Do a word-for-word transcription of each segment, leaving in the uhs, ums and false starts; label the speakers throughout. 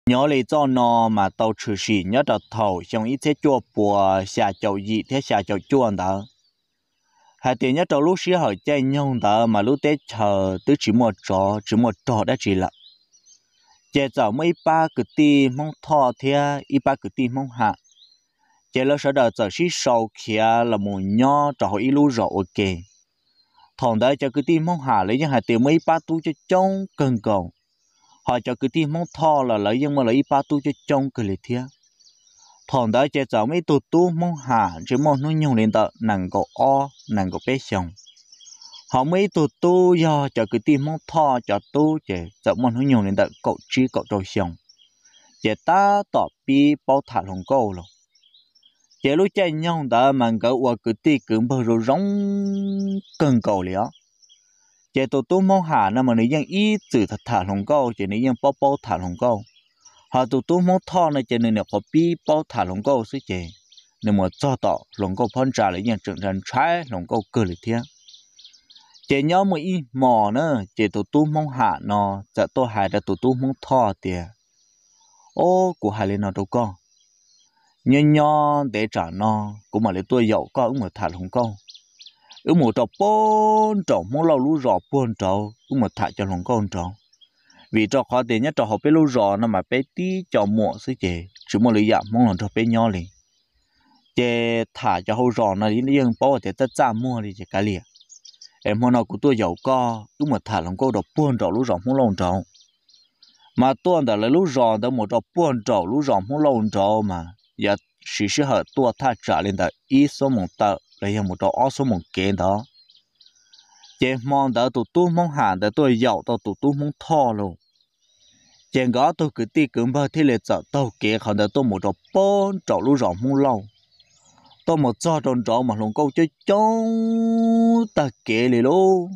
Speaker 1: nhớ lấy cho nó mà tàu trừ sĩ nhớ đợt thầu xong ít thế chua bùa xả chậu gì thế xả chậu chuồn đó hai tiền nhớ tàu lúc xí hỏi chơi nhau đó mà lúc tết chờ tới chỉ một trò chỉ một trò đã chỉ là chơi giờ mấy ba cứ ti mong thọ thế ít ba cứ ti mong hạ chơi là sau đó giờ xí sau kia là một nhó trò ít lúc rõ ok thằng đó cho cứ ti mong hạ lấy những hai tiền mấy ba tu cho trông cần cầu họ cho cứ ti mong thọ là lấy nhưng mà lấy ba tu cho trông cái gì thế thằng đó chơi giờ mấy tu tu mong hạ chỉ mong nó nhung lên tờ nàng có o nàng có bé xong họ mấy tu tu do cho cứ ti mong thọ cho tu chơi giờ mong nó nhung lên tờ cậu chi cậu trâu xong chơi ta tỏ pi bao thả lòng câu rồi chơi lúc chơi nhau đó mà cái qua cứ ti cứ bao rồi rong cần cầu liền chơi tu tu mong hạ nó mà nếu như ý từ thật thả lòng câu chơi nếu như bao bao thả lòng câu họ tu tu mong thọ này chơi nên là có pi bao thả lòng câu xí chơi nếu mà cho tỏ lòng câu phân trả lại như trưởng thành trái lòng câu cơ lịch thiên chơi nhau mà ý mò nữa chơi tu tu mong hạ nó giờ tôi hại đã tu tu mong thọ tiền ô của hai lên nó đâu con nhân nho để trả nó cũng mà lấy tôi giàu có ứng mà thả lòng câu ứng một trò bốn trò muốn lâu lú rò bốn trò ứng mà thả cho lòng câu trò vì trò khó tiền nhất trò học bé lú rò nó mà bé tí trò muộn xí chè chỉ muốn lấy giảm mong lòng trò bé nho liền chè thả cho hậu rò nó đi riêng bảo để tất cả mua đi chè cá liền em muốn nó của tôi giàu có ứng mà thả lòng câu đọc bốn trò lú rò muốn lòng trò mà tôi đã lấy lú rò đó một trò bốn trò lú rò muốn lòng trò mà giờ chỉ是和多他trả lên的一số một tờ lấy một trò二số một kế đó chế mong đỡ tụt tu mong hàng đỡ tôi giàu tao tụt tu mong thọ luôn chế gõ tôi cứ ti cứ bao thế lệ sợ tao kế còn đỡ tôi một trò bốn trò lú rò mong lâu tôi một trò tròn trò mà lòng câu chơi trống ta kế liền luôn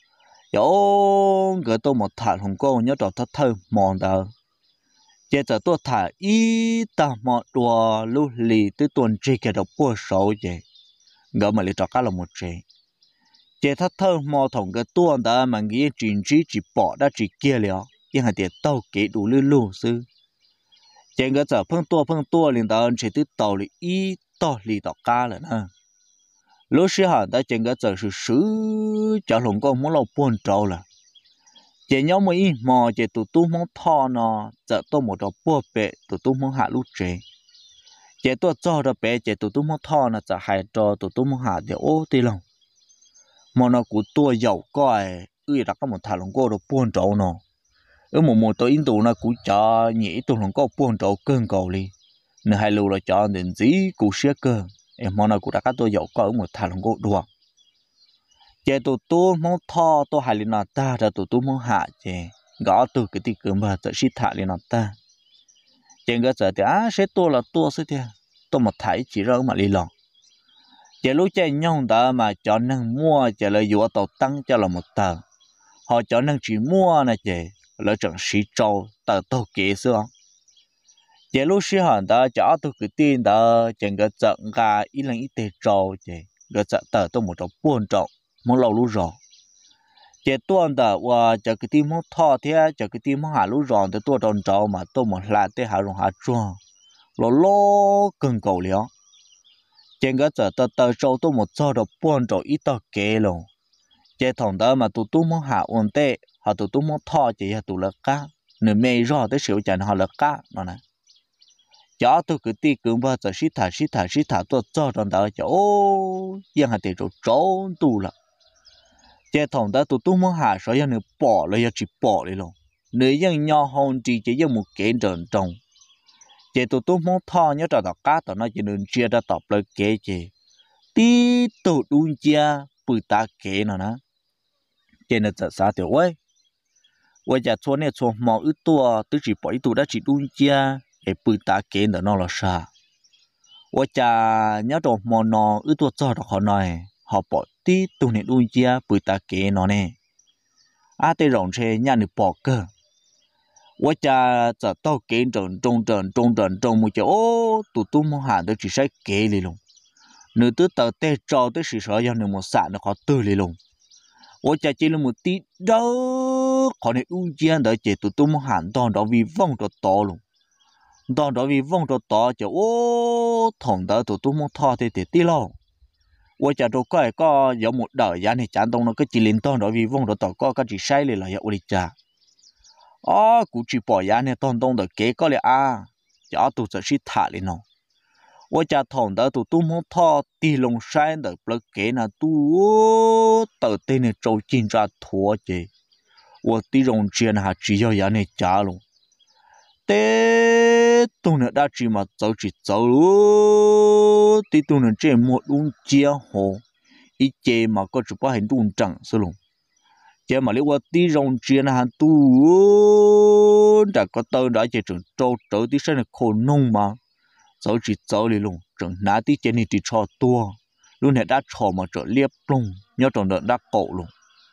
Speaker 1: yo cái tôi một thả lòng câu nhớ trò thất thơ mong đỡ chế giờ tôi thả ít ta một đùa lúc lì tới tuần chơi cái đầu bùa sầu chế gỡ mà lấy trò cá là một chế chế thắt thơ mò thòng cái tuần đó mà nghĩ chuyện chỉ chỉ bỏ đã chỉ kia liền nhưng hai tiền tàu kế đủ lưu lưu sư chế cái giờ phân tua phân tua liền đó chỉ tới tàu lì ít to lì tàu cá rồi nè lúc xưa hả đã chế cái giờ sự sứ cho lòng con muốn lâu buồn trâu là chế nhau mấy mò chế tụt tu mong thọ nó giờ tôi một trò bùa bể tụt tu mong hạ lúc chế chế tôi cho đó bé chế tụt tu mong thọ nó giờ hai trò tụt tu mong hạ thì ô tí lòng mà nó của tôi giàu coi ư đã có một thằng lòng cô đồ buồn trâu nó ở một một tôi in tụ nó cũng cho nhỉ tụ lòng cô buồn trâu cơn cầu đi nên hai lưu là cho đến gì cũng xé cơ em mà nó cũng đã có tôi giàu coi ở một thằng lòng cô đùa chế tụt tu mong thọ tôi hay lên nó ta ra tụt tu mong hạ chế gõ từ cái tí cơm vào tự xí thả lên nó ta chế cái giờ thì á sẽ tôi là tôi sẽ thế tôi mà thấy chỉ rồi mà đi lòng chế lúc chơi nhau đó mà cho năng mua chế là dụ tàu tăng cho là một tờ họ cho năng chỉ mua này chế là chẳng xí trâu tờ tàu kế xưa chế lúc xí hẳn đó cho tôi cái tin đó chế cái trận gà ít lần ít tê trâu chế cái trận tờ tôi một trâu buồn trâu muốn lâu lú rò chế tuần đó và cho cái tim muốn thọ thế cho cái tim muốn hạ lú rò thì tôi tròn trâu mà tôi một là thế hạ rong hạ chua lo lo cần cầu liền trên cái giờ tờ tờ trâu tôi một cho được buồn trâu ít tờ kế luôn chế thằng đó mà tụi tôi muốn hạ ổn tệ họ tụi tôi muốn thọ chỉ là tụi là cá nửa mê rò tới xíu chẳng họ là cá nó này cho tôi cứ ti cứ bao giờ xí thả xí thả xí thả tôi cho tròn đó cho ô yên hạt tiền trâu trốn tụ là chế thằng đó tụi tôi muốn hạ số giờ bỏ lại giờ chỉ bỏ đi luôn nếu dân nhau hôn chỉ chỉ dân một kế trần trồng chế tụi tôi muốn thọ nhớ trò đọc cá tụi nó chỉ nên chia ra tập lời kế chế tí tụi đun chia bự ta kế nó nè chế nên sợ sao tiểu ơi bây giờ cho nên cho mò ít tua tôi chỉ bỏ ít tụi đã chỉ đun chia để bự ta kế nó là sao bây giờ nhớ trò mò nó ít tua cho được họ nói họ bỏ tí tụi này đun chia bự ta kế nó nè à tê rộng xe nhà được bỏ cơ bây giờ giờ tao kế trần trông trần trông trần trông một chỗ ô tụi tôi muốn hạ được chỉ sai kế đi luôn nếu tôi tao tê trò tới sự sợ do nếu một sản nó khó tư đi luôn bây giờ chỉ là một tí đó họ này đun chia đỡ chỉ tụi tôi muốn hạ to đó vì vong cho to luôn đó đó vì vong đó tỏ cho ô thằng đó tụi tôi muốn thọ thì thì tí lâu ô chả đâu có có giống một đời giá này chán tông nó cứ chỉ liên tôn đó vì vong đó tỏ có cái chỉ sai liền là ya ô đi cha ó cụ chỉ bỏ giá này tôn tông được kế có lẽ à chả tụi sẽ xí thả lên nó ô chả thằng đó tụi tôi muốn thọ tí lông sai được bớt kế là tụi tờ tên này trâu chín ra thua chứ ô tí rồng chiên hạt chỉ cho giá này trả luôn té tôi nữa đã chỉ mà走chỉ走luôn tí tôi nữa chơi một luôn chia hồ ít chơi mà có chụp hình luôn chẳng sao luôn chơi mà nếu qua tí rong chiên hàng tu đã có tơ đã chơi trường trâu trở tí sẽ là khổ nông mà走chỉ走đi luôn trường ná tí chơi này chỉ cho tua luôn này đã cho mà trở liếp luôn nhớ trong đợt đã cổ luôn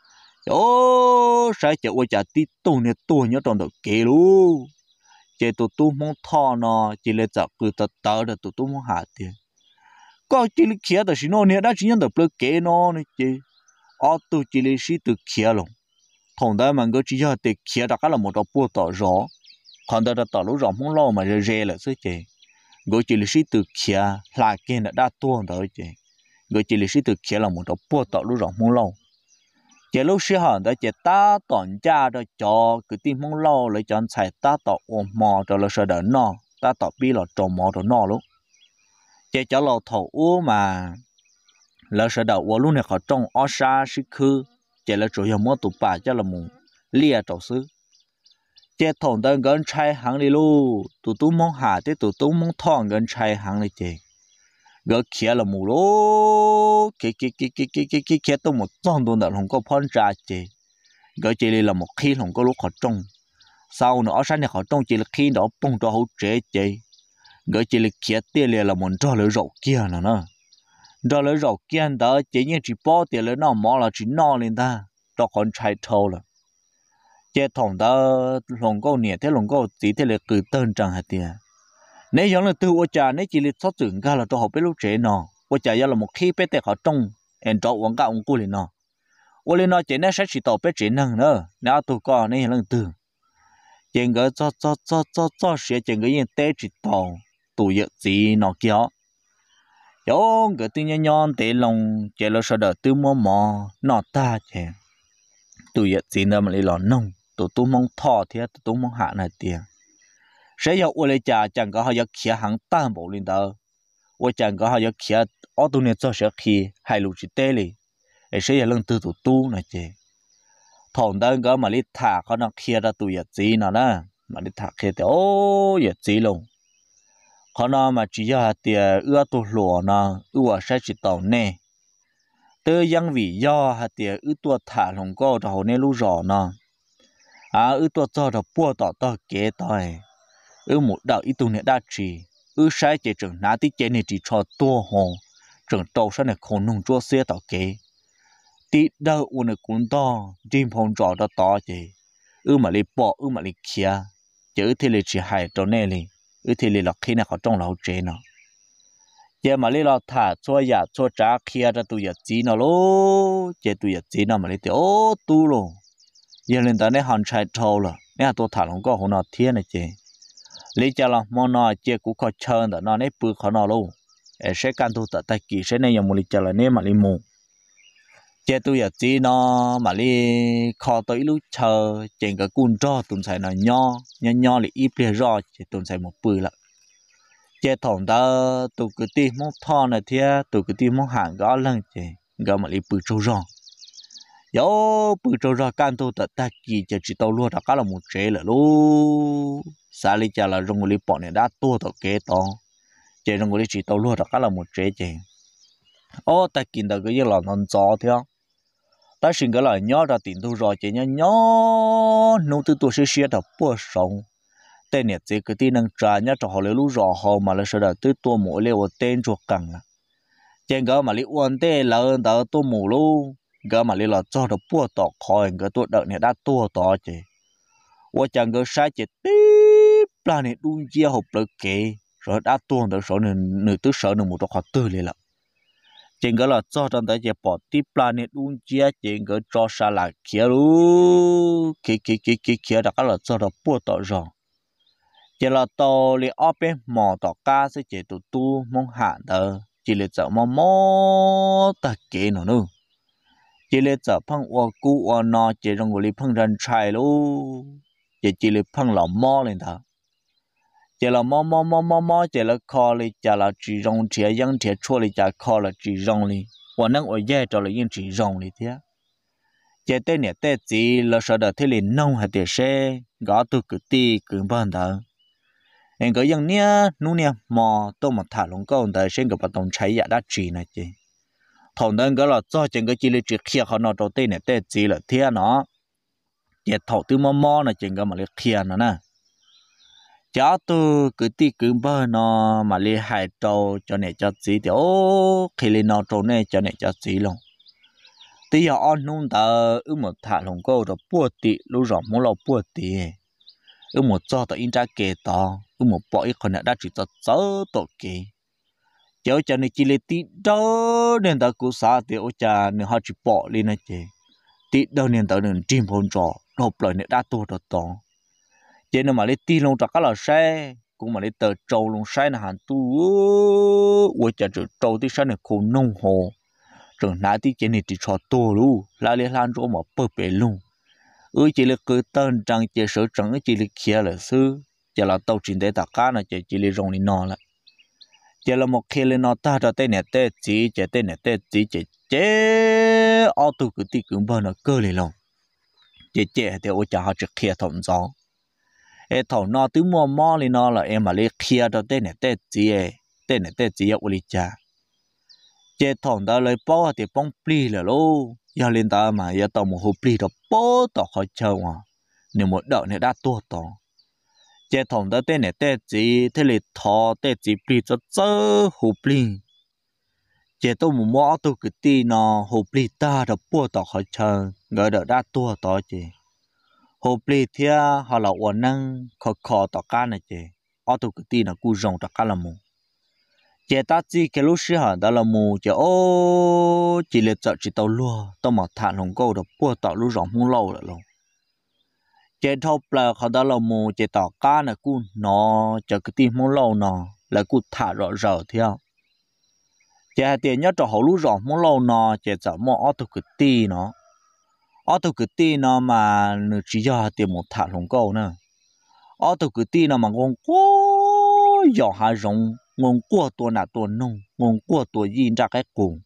Speaker 1: ô sai chơi qua chả tí tôi này tôi nhớ trong đợt kề luôn chế tụi tôi muốn thọ nó chỉ là找cứ tớ tớ được tụi tôi muốn hạ tiền có chỉ là kia đó xin nó nè đã chỉ nhận được bớt kế nó này chứ ở tụi chỉ là sĩ tụi kia luôn thằng đó mà cứ chỉ cho tụi kia đó cái là một đợt bùa tỏ rõ còn đó là tỏ lúc rõ muốn lo mà rề rề là sao chứ cứ chỉ là sĩ tụi kia là kia đã đã tuôn đó chứ cứ chỉ là sĩ tụi kia là một đợt bùa tỏ lúc rõ muốn lo chế lúc xưa họ đã chế ta tòn cha đó cho cứ tìm mong lo lấy chọn xài ta tọ ôm mò rồi là sợ đỡ nó ta tọ bi là trồng mò rồi nó luôn chế cho lò thầu u mà là sợ đỡ u luôn này họ trồng ở xa xí khư chế là chủ yếu mua tụ bà cho là mù lia trầu xứ chế thòng đơn gần chạy hàng đi luôn tụ tụ mong hạ thế tụ tụ mong thòng gần chạy hàng đi chế gỡ kia là mù lố kia kia kia kia kia kia kia kia tôi một trăm đô là không có phun ra chị gỡ chị là một khi không có lúc họ trông sau nữa sáng này họ trông chỉ là khi đó bông cho hậu chế chị gỡ chị là kia tiền là một trò lưỡi rậu kia nữa nè trò lưỡi rậu kia đó chỉ như chỉ bỏ tiền lưỡi nó mỏ là chỉ no lên ta cho con trai thâu là chế thòng đó lòng câu nhẹ thế lòng câu chỉ thế là cứ tên chẳng hạt tiền nếu giống là từ ô trà nếu chỉ là xuất trưởng ra là cho học biết lúc trẻ nó ô trà là một khi bé tẹt họ trông em cho uống cả ông cô liền nó ô lên nó chỉ nên sẽ chỉ tàu bé trẻ năng nữa nếu tụi con nên lần từ chuyện cái cho cho cho cho cho sẽ chuyện cái gì té chỉ tàu tụi giờ gì nó kia giống cái tự nhiên nhon để lòng chỉ là sợ đỡ từ mò mò nó ta chứ tụi giờ gì nữa mà lấy lon nông tụi tôi mong thọ thì tụi tôi mong hạ này tiền sẽ có ô lê cha chẳng có họ có kia hàng tam bộ lên đó ô chẳng có họ có kia ở tụi này cho sẽ khi hai lũ chỉ tê li để sẽ lần từ tụi tu này chứ thằng đó có mà đi thảเขาnó kia ra tụi gì nó đó mà đi thả kia thì ô gì luônเขาnó mà chỉ có tiền ưa tụi lúa nó ưa sẽ chỉ tàu nè từ yang vì do hạt tiền ưa tụi thả lòng có đầu nè lú rõ nó à ưa tụi cho đầu bùa tỏ tỏ kế tỏi ư một đạo ít tu này đa trì ư sai chế trường ná tí chế này chỉ cho tua hồ trường trâu sang này khôn nung chúa xe tàu kế tí đâu u này cũng to chim phong trò đó to chế ư mà li bỏ ư mà li kia chứ thì li chỉ hại trâu nè li ư thì li lọc khi nào họ trong lão chế nó chế mà li lo thả cho giả cho trả kia ra tụi giật gì nó lố chế tụi giật gì nó mà li thì ô tu luôn giờ lên tới này hòn chạy trâu là nè tôi thả lòng có hồ nào thiên này chế lý cho là món nó chơi cũng khó chơi đó nó nếp bự khó nó luôn để sẽ can thu tại tay kỳ sẽ này dùng một lý cho là nếp mà lý mù chơi tôi giờ chỉ nó mà lý khó tới lúc chờ chèn cái cùn cho tuần sai nó nho nho nho là ít bia rõ chỉ tuần sai một bự là chơi thòng ta tôi cứ tìm món thò này thì tôi cứ tìm món hàng gõ lần chơi gõ mà lý bự trâu rõ yo bự trâu rõ can thu tại tay kỳ chỉ chỉ tàu luôn đó cả là một chế là luôn xa lý chả là rong lý bỏ này đã tua tàu kế to chế rong lý chỉ tàu luôn đó là một chế chế ô ta kinh được cái gì là non gió theo ta xin cái là nhớ ra tiền thu rồi chế nhớ nhớ nông tư tôi sẽ xé được bữa sống tên này chế cái tin năng trả nhớ cho họ lấy lú rõ họ mà là sao được tới tua mỗi leo tên chuột cẳng trên cái mà lý uốn tê là đó tua mù luôn cái mà lý là cho được bữa tọ khỏi cái tua đợt này đã tua tọ chế我讲个啥子的，不然你东西好不给，说打多的时候呢，你都少那么多话对了了。这个了，早上大家把地不然你东西这个做啥来去喽，去去去去去，大家了做到不到上。 chỉ là tàu li ở bên mò tàu cá sẽ chỉ tụ tu mong hạn đó chỉ là chợ mò mò ta kế nó nữa chỉ là chợ phăng ô cú ô nọ chỉ trong người phăng rần trai luôn chỉ chỉ là phăng lò mò lên đó chỉ là mò mò mò mò mò chỉ là kho li chỉ là chỉ rong chỉ yang chỉ chua li chỉ kho là chỉ rong li và năng ở dễ cho là những chỉ rong li thế chỉ tên này tên gì là sợ đợt thế li nông hay để xe gõ tu cứ ti cứ bao đó anh có những nia nu nia mò tôi mà thả lông câu đời xem cái bắt đầu cháy giả đã chỉ này chứ thằng đơn cái là cho chừng cái chỉ là chỉ kia họ nó đầu tiên này tên gì là thế nó chỉ thầu tư mò mò này chừng cái mà lấy kia nó nè cháu tôi cứ ti cứ bao nó mà lấy hai trâu cho này cho gì thì ô khi lấy nó trâu này cho này cho gì luôn tí giờ on nung tờ ư một thả lông câu rồi bua tị lúc rồi muốn lo bua tị ư một cho tờ in ra kề to ư một bỏ ít con đã chỉ cho chớ tổ kì cháu cho nên chỉ lấy tí đâu nên tờ cú sa thì ô cha nên họ chỉ bỏ lên này chứ tí đâu nên tờ nên chim hồn trò đột lời nên đã to đột to cho nên mà lấy tí lông trò cá là xe cũng mà lấy tờ trâu lông xe là hàng tu ôi cha chữ trâu tí xe này khổ nông hồ rồi nãy tí trên này chỉ cho to luôn lại lấy lan chỗ mà bơ bể luôn ơi chỉ là cứ tên trang chỉ sở trắng chỉ là kia là sư chỉ là tàu chuyển để tất cả là chỉ chỉ là rong đi nọ là chỉ là một khi lên nọ ta cho tên này tên chỉ chỉ tên này tên chỉ chỉ chế ô tô cứ tí cứ bao nó cơ liền luôn chỉ chỉ thì ôi cha họ chỉ kia thòng gió ê thòng nọ tứ mua mò lên nọ là em mà lấy kia cho tên này tên chỉ tên này tên chỉ ở ôi cha chỉ thòng đó lấy bao thì bông pli là luôn giờ lên ta mà giờ tàu một hộp pli đó bó tàu khỏi chơi à nếu một đợt này đã tua tàu chỉ thòng đó tên này tên gì thế là thọ tên gì pli cho chớ hộp pli chỉ tôi một mỏ tôi cứ tin nó hộp pli ta đó bó tàu khỏi chơi người đợt đã tua tàu chứ hộp pli thì họ là uốn năng khó khó tàu cá này chứ ở tôi cứ tin là cú rồng tàu cá là một chỉ ta chỉ cái lúc xưa hả đó là mù chỉ ô chỉ là chợ chỉ tàu lúa tao mà thả lồng câu được bua tàu lúc rộng không lâu rồi luôn chỉ thâu là họ đó là mù chỉ tàu cá là cú nó chỉ cái tim không lâu nó là cú thả rõ rõ theo chỉ tiền nhất cho họ lúc rộng không lâu nó chỉ chợ mua ô tô cái ti nó ô tô cái ti nó mà chỉ cho tiền một thả lồng câu nữa ô tô cái ti nó mà ngon quá giỏ hai rồng ngon qua tua nà tua nông ngon qua tua yin ra cái cùng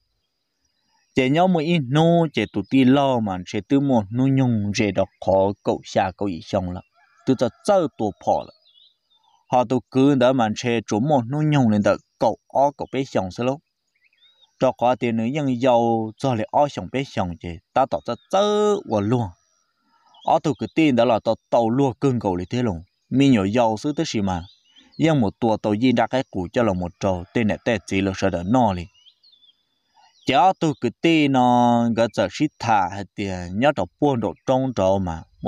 Speaker 1: chỉ nhau một ít nô chỉ tụi ti lo mà chỉ từ một nô nhung chỉ đọc khó cậu xa cậu ý xong là từ từ chơi tua phò là họ tụi cứ đó mà chỉ chủ một nô nhung lên đợi cậu ó cậu bé xong sao lúc cho khó tiền nữa nhưng giàu cho lại ó xong bé xong chỉ ta tỏ ra chơi và luôn ó tụi cứ tin đó là tao tàu lúa cưng cậu lại thế luôn mi nhỏ giàu xứ tới gì mà nhưng một tua tàu yin ra cái củ cho là một trâu tên này tên chỉ là sợ đỡ no liền cháu tôi cứ tin nó cái giờ xít thả hay tiền nhớ đầu buôn đầu trong trâu mà một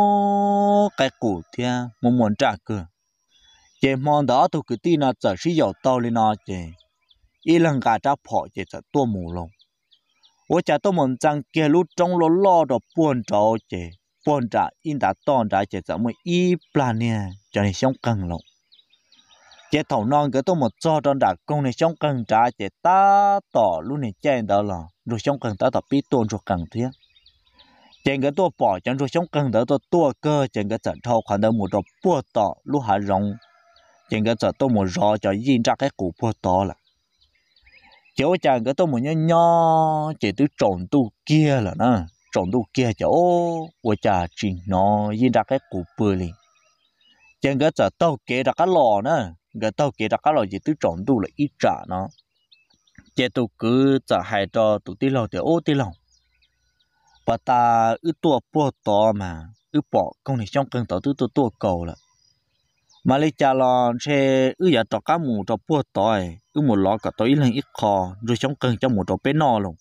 Speaker 1: mua cái củ thì một muốn trả cửa chỉ mong đó tôi cứ tin nó giờ xí dầu tàu lên nó chỉ ít lần cả trả phỏ chỉ giờ tua mù luôn tôi chả tôi muốn rằng kia lúc trong lo lo đầu buôn trâu chỉ buôn trả in đã tòn trả chỉ giờ mới ít plan nè cho nên sống căng luôn chế thầu non cái tôi một cho trong đặc công này sống cần trả chế ta tỏ luôn này chen đó là rồi sống cần ta tập biết tôn rồi cần thiết trên cái tôi bỏ chân rồi sống cần đó tôi tua cơ trên cái trận thâu khoản đâu một đồ bua tỏ lúc hạ rong trên cái trận tôi một rò cho yin ra cái củ bua tỏ là chỗ chàng cái tôi một nho nho chỉ từ trộn tu kia là nó trộn tu kia chỗ ôi chà trình nó yin ra cái củ bua liền trên cái trận tôi kể ra cái lò nữa cái tàu kia đã có loại gì tứ trộn đủ là ít trả nó chế tụ cứ trả hai cho tụ tí lâu thì ô tí lâu và ta ư tua bùa to mà ư bỏ công này trong cơn tàu tứ tua tua cầu là mà lấy cha lo xe ư giờ cho cá mù cho bùa to ư một lọ cả tối lên ít kho rồi trong cơn cho một cho bé no luôn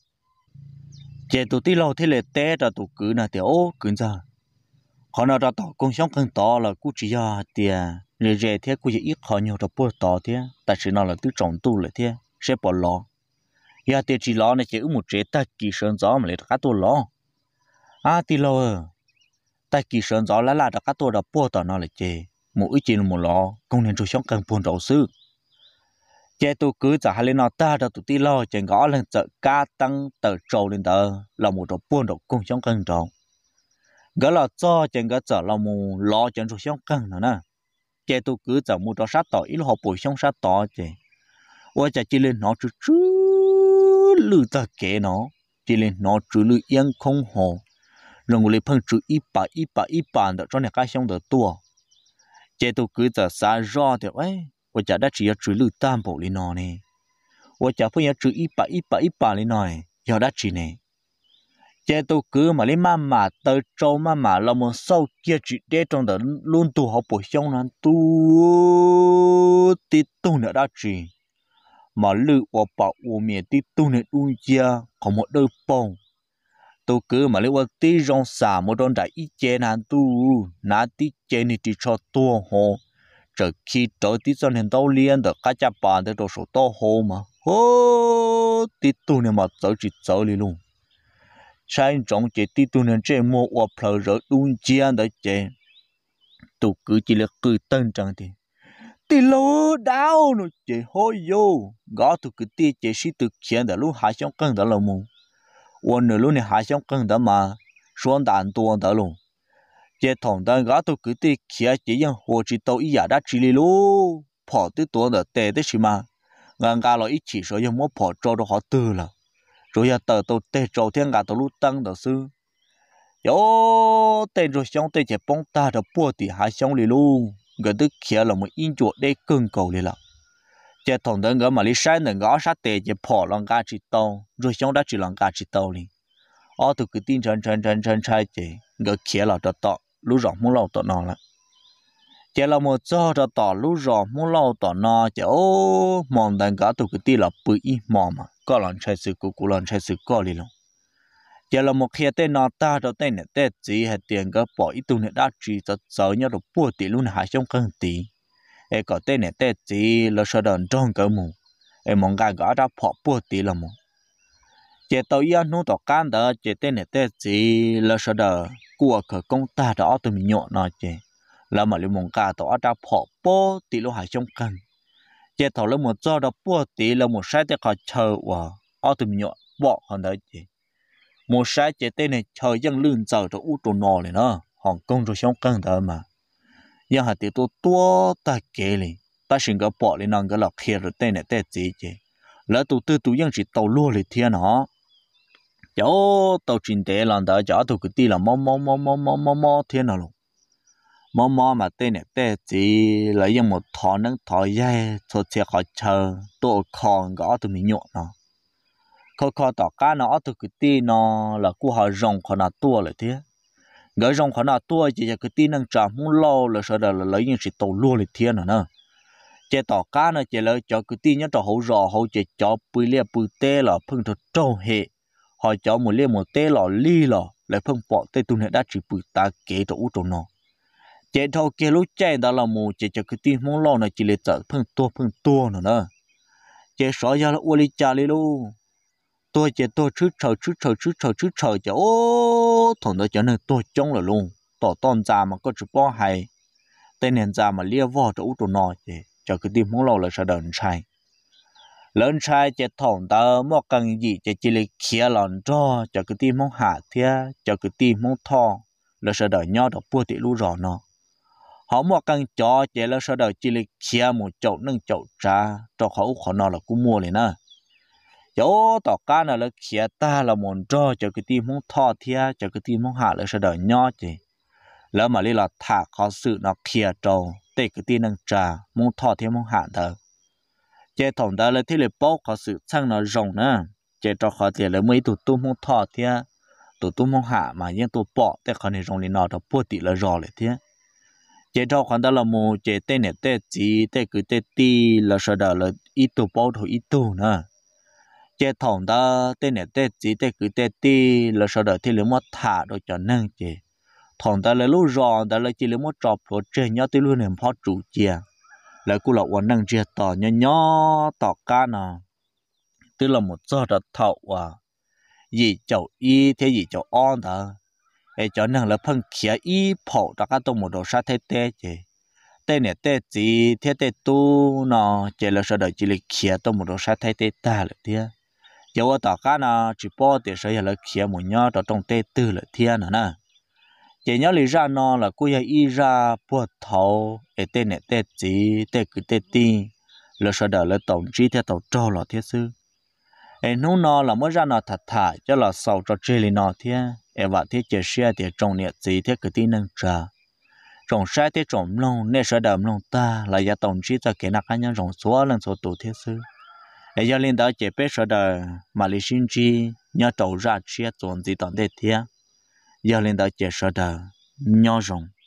Speaker 1: chế tụ tí lâu thế là té cho tụ cứ là thì ô cứ ra họ nào cho tàu công trong cơn to là cú chỉ ra tiền người rẻ thế cũng ít khó nhiều cho bữa tỏ thế, tại sự nào là tứ trọng tu lại thế, sẽ bỏ lò. Giờ thì chỉ lò này chỉ ở một chế ta kỳ sơn gió mà lại cả tu lò. À thì lò, ta kỳ sơn gió là là cả tu đập bữa tỏ nó lại chế, một ít chỉ là một lọ công nên cho sống cần buồn đầu sư chế tôi cứ giờ hai lên nó ta đã tụi tí lo chỉ gõ lên chợ ca tăng tờ trâu lên tờ là một đồ buồn đầu công sống cần trâu gỡ là cho chỉ gỡ chợ là một lọ chỉ cho sống cần nữa nè chế tôi cứ giờ một đồ sát tỏi ít họ bồi sống sát tỏi chế ôi chả chỉ lên nó chú chú lư ta kể nó chỉ lên nó chú lư yên không hồ rồi người phân chú ít ba ít ba ít ba đó cho nên cái sống được tua chế tôi cứ giờ xa rõ thì ấy ôi chả đã chỉ là chú lư tam bộ lên nó nè ôi chả phải là chú ít ba ít ba ít ba lên nó giờ đã chỉ nè chế tôi cứ mà lấy mà mà tới trâu mà mà là một sau kia chỉ để trong đó luôn tu học bổ sung nó tu tí tu nữa đã chỉ mà lư ở bảo ở miền tí tu nữa đun chia có một đôi bông tôi cứ mà lấy qua tí rong xả một đòn đại ít chế nan tu ná tí chế này chỉ cho tua hồ chờ khi tới tí cho nên tao liên được các cha bà để đồ số to hồ mà hô tí tu này mà tới chỉ tới đi luôn sai trong chế tí tu này chế mua ở phở rồi đun chia đấy chế tôi cứ chỉ là cứ tên chẳng thì tí lô đau nó chế hôi vô gõ tôi cứ tí chế sĩ thực hiện đã lúc hai trăm cân đã là mù ôn nữa lúc này hai trăm cân đã mà xuống đàn tuôn đã luôn chế thằng ta gõ tôi cứ tí kia chế yang hồ chỉ tàu ý giả đã chỉ lô bỏ tí tuôn đã tệ đấy chứ mà ngang gà lo ít chỉ số yang mua bỏ cho đó họ tư là rồi giờ tờ tôi tệ trâu thiên gà tôi lúc tăng đó sư yo tệ rồi xong tệ chế bông ta đã bùa thì hai xong đi luôn người tức kia là một in chuột để cưng cầu đi là chế thằng đó người mà đi sai nữa gõ sát tệ chế bỏ lòng gà chỉ tàu rồi xong đã chỉ lòng gà chỉ tàu đi ở tôi cứ tin chân chân chân chân sai chế người kia là đó tọ lúc rõ muốn lâu tọ nó là chế là một cho đó tọ lúc rõ muốn lâu tọ nó chế ô mòn đàn gà tôi cứ tin là bự ít mòn mà có lần sai sự của của lần sai sự có đi luôn giờ là một khi tên nó ta đó tên này tên gì hay tiền cái bỏ ít tu này đã chỉ cho sợ nhau được bùa tỷ luôn hai trăm cân tỷ ấy có tên này tên gì là sợ đòn trong cái mù ấy mong cái gõ đã bỏ bùa tỷ là mù giờ tàu yên nó tàu can đó giờ tên này tên gì là sợ đòn của cái công ta đó tụi mình nhọn nó chứ là mà liền mong cái tàu đã bỏ bùa tỷ luôn hai trăm cân giờ tàu là một cho đó bùa tỷ là một sai để họ chờ và ở tụi mình nhọn bỏ hơn đấy chứ một sai chế tên này chờ dân lươn giờ cho u trộn nọ này nó Hồng Kông rồi sống căng đó mà nhưng hạt tiêu tôi tua ta kể liền ta xin cái bỏ lên năng cái lọc kia rồi tên này tên gì chứ lỡ tụi tư tụi dân chỉ tàu lúa lên thiên nó cháu tàu trình tế lần đó cháu tụi cái ti là mò mò mò mò mò mò mò thiên nào luôn mò mò mà tên này tên gì lấy dân một thọ nâng thọ dây thôi sẽ khỏi chờ tôi còn gõ tụi mình nhộn nó khó khó tỏ cá nó từ cái ti nó là cú họ rong khó nào tua lại thế gỡ rong khó nào tua chỉ là cái ti năng trả muốn lâu là sợ là lấy những sự tàu lúa lại thiên nữa nè chỉ tỏ cá nó chỉ là cho cái ti nhớ trò hậu rò hậu chỉ cho bưởi lia bưởi tê là phân thật trâu hệ họ cho một lia một tê lò ly lò lại phân bỏ tê tu này đã chỉ bưởi ta kế cho út trâu nó chỉ thâu kia lúc chạy đó là một chỉ cho cái ti muốn lâu này chỉ là trở phân tua phân tua nữa nè chỉ sợ ra là uống ly trà đi luôn tôi chỉ tôi chứ chờ chứ chờ chứ chờ chứ chờ chứ ô thằng đó cho nên tôi chống là luôn tỏ toàn già mà có chụp bao hay tên nền già mà lia vò cho út đồ nọ chứ cho cái tim muốn lâu là sao đợn sai lớn sai chỉ thằng đó mua cần gì chỉ chỉ là kia lòn cho cho cái tim muốn hạ thia cho cái tim muốn thò là sao đợn nhau được bua tỷ lú rõ nó họ mua cần cho chỉ là sao đợn chỉ là kia một chậu nâng chậu trà cho họ út họ nó là cũng mua liền nè chỗ tỏ cá là kia ta là một trò cho cái tim muốn thọ thia cho cái tim muốn hạ là sẽ đợi nhỏ chứ lỡ mà đi là thả khó sự nó kia trâu để cái tim năng trà muốn thọ thia muốn hạ thở chế thòng đó là thế là bốc khó sự sang nó rộng nữa chế cho khó tiền là mấy tụi tôi muốn thọ thia tụi tôi muốn hạ mà nhưng tụi bỏ để khó này rộng lên nó đó bố tỷ là rõ lại thế chế cho khoản đó là một chế tên này tên gì tên cứ tên ti là sẽ đợi là ít tụi bao thôi ít tụi nữa chế thòng đó tên này tên gì tên cứ tên ti là sau đó thì lấy một thả rồi cho nâng chế thòng đó là lúc ròn đó là chỉ lấy một trọc rồi trên nhau tới luôn niệm phật chủ chia là cô là quan nâng chia tỏ nhỏ nhỏ tỏ cá nào tức là một giờ đó thầu à gì chậu y thế gì chậu on đó để cho nâng là phân kia y phổ đó các tông một đồ sát thế thế chế tên này tên gì thế tên tu nó chỉ là sau đó chỉ là kia tôi một đồ sát thay tên ta là thế giờ ở tao cá nó chỉ bỏ để sau là kia một nhớ đó trong tên tư là thế nữa nè chỉ nhớ lý ra nó là cô ấy ra bữa thầu ở tên này tên gì tên cứ tên tin là sau đó là tổng trí theo tàu trâu là thế sư ấy nó nó là mới ra nó thật thà cho là sau cho chơi lên nó thế ấy và thế chỉ xe thì trong nhiệt gì thế cứ tin nâng trà trong sai thế trong lòng nên sau đó lòng ta là gia tổng trí cho cái nào cá nhân trong số lần số tụ thế sư ấy giờ lên đó chỉ biết sau đó mà lý sinh chi nhớ trâu ra chia chọn gì tận thế thế giờ lên đó chỉ sau đó nhỏ rồng